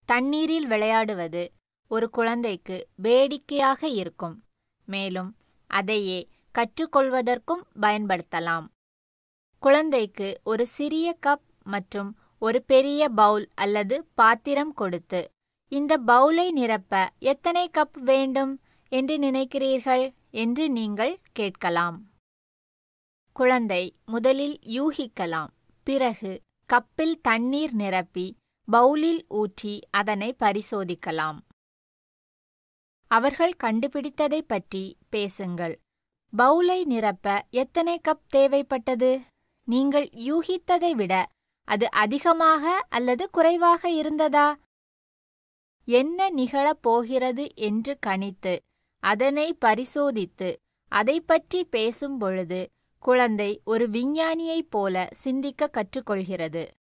தண்ணீரில் விளையாடுவது ஒரு குழந்தைக்கு வேடிக்கையாக இருக்கும், மேலும் அதையே கற்றுக்கொள்வதற்கும் பயன்படுத்தலாம். குழந்தைக்கு ஒரு சிறிய கப் மற்றும் ஒரு பெரிய பவுல் அல்லது பாத்திரம் கொடுத்து, இந்த பவுலை நிரப்ப எத்தனை கப் வேண்டும் என்று நினைக்கிறீர்கள் என்று நீங்கள் கேட்கலாம். குழந்தை முதலில் யூகிக்கலாம், பிறகு கப்பில் தண்ணீர் நிரப்பி பவுலில் ஊற்றி அதனை பரிசோதிக்கலாம். அவர்கள் கண்டுபிடித்ததை பற்றி பேசுங்கள். பவுலை நிரப்ப எத்தனை கப் தேவைப்பட்டது? நீங்கள் யூகித்ததை விட அது அதிகமாக அல்லது குறைவாக இருந்ததா? என்ன நிகழப் போகிறது என்று கணித்து அதனை பரிசோதித்து அதை பற்றி பேசும் பொழுது குழந்தை ஒரு விஞ்ஞானியைப் போல சிந்திக்க கற்றுக்கொள்கிறது.